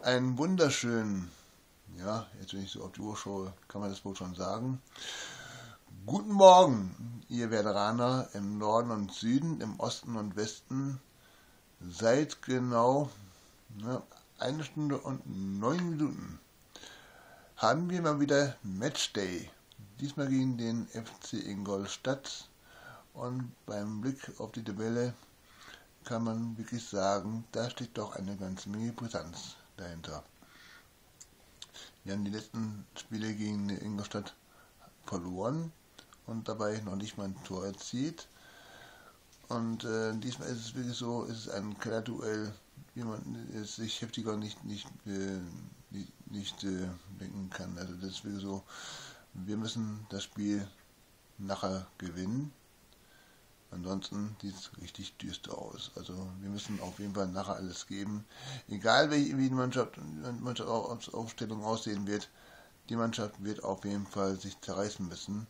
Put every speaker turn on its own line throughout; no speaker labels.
Einen wunderschönen, ja, jetzt wenn ich so auf die Uhr schaue, kann man das wohl schon sagen. Guten Morgen, ihr Veteraner im Norden und Süden, im Osten und Westen. Seit genau 1 Stunde und 9 Minuten haben wir mal wieder Matchday. Diesmal gegen den FC Ingolstadt. Und beim Blick auf die Tabelle kann man wirklich sagen, da steht doch eine ganze Menge Brisanz dahinter. Wir haben die letzten Spiele gegen Ingolstadt verloren und dabei noch nicht mal ein Tor erzielt. Und diesmal ist es wirklich so, ist es ein Kellerduell, wie man es sich heftiger nicht denken kann. Also das ist wirklich so, wir müssen das Spiel nachher gewinnen. Ansonsten sieht es richtig düster aus. Also wir müssen auf jeden Fall nachher alles geben. Egal wie die Mannschaftsaufstellung aussehen wird, die Mannschaft wird auf jeden Fall sich zerreißen müssen.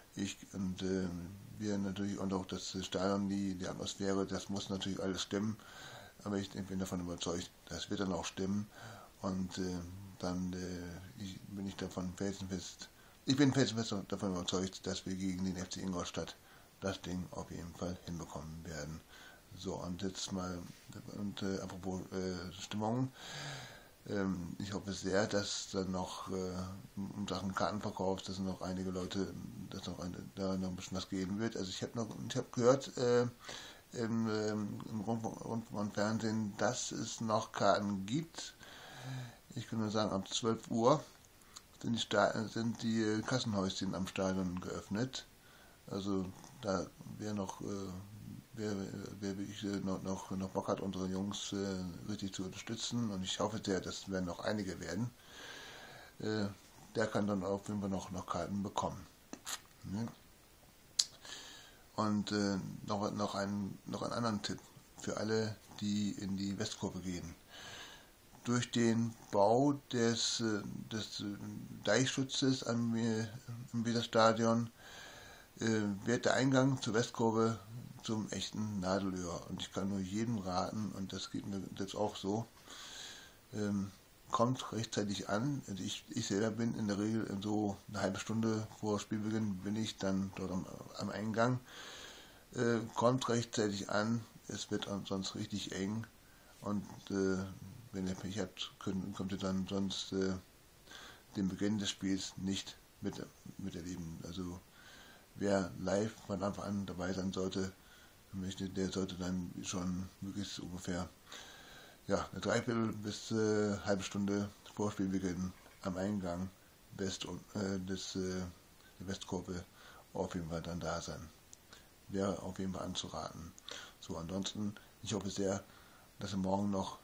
Wir natürlich und auch das Stadion, die Atmosphäre, das muss natürlich alles stimmen. Aber ich bin davon überzeugt, das wird dann auch stimmen. Und bin ich davon felsenfest. Ich bin felsenfest davon überzeugt, dass wir gegen den FC Ingolstadt das Ding auf jeden Fall hinbekommen werden. So, und jetzt mal, apropos Stimmung, ich hoffe sehr, dass dann noch in Sachen Kartenverkauf, dass noch einige Leute, da noch ein bisschen was geben wird. Also ich habe gehört im Rundfunk und Fernsehen, dass es noch Karten gibt. Ich kann nur sagen, ab 12 Uhr sind die Kassenhäuschen am Stadion geöffnet. Also da wer wirklich noch Bock hat, unsere Jungs richtig zu unterstützen, und ich hoffe sehr, dass werden noch einige werden, der kann dann auf jeden Fall noch Karten bekommen. Ne? Und noch einen anderen Tipp für alle, die in die Westkurve gehen. Durch den Bau des Deichschutzes im Weserstadion wird der Eingang zur Westkurve zum echten Nadelöhr. Und ich kann nur jedem raten, und das geht mir jetzt auch so, kommt rechtzeitig an. Also ich selber bin in der Regel so eine halbe Stunde vor Spielbeginn bin ich dann dort am Eingang. Kommt rechtzeitig an, es wird sonst richtig eng, und wenn ihr Pech habt, könnt ihr dann sonst den Beginn des Spiels nicht miterleben. Also wer live von Anfang an dabei sein sollte, der sollte dann schon möglichst ungefähr eine Dreiviertel bis halbe Stunde vor Spielbeginn am Eingang der Westkurve auf jeden Fall dann da sein. Wäre auf jeden Fall anzuraten. So, ansonsten, ich hoffe sehr, dass er morgen noch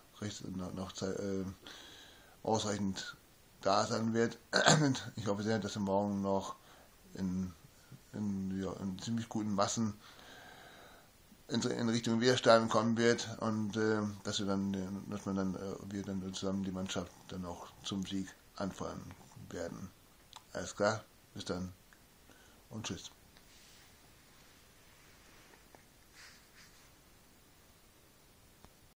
ausreichend da sein wird. Ich hoffe sehr, dass er morgen noch in ziemlich guten Massen in Richtung Wehrstadion kommen wird, und dass wir dann zusammen die Mannschaft dann auch zum Sieg anfeuern werden. Alles klar, bis dann und tschüss.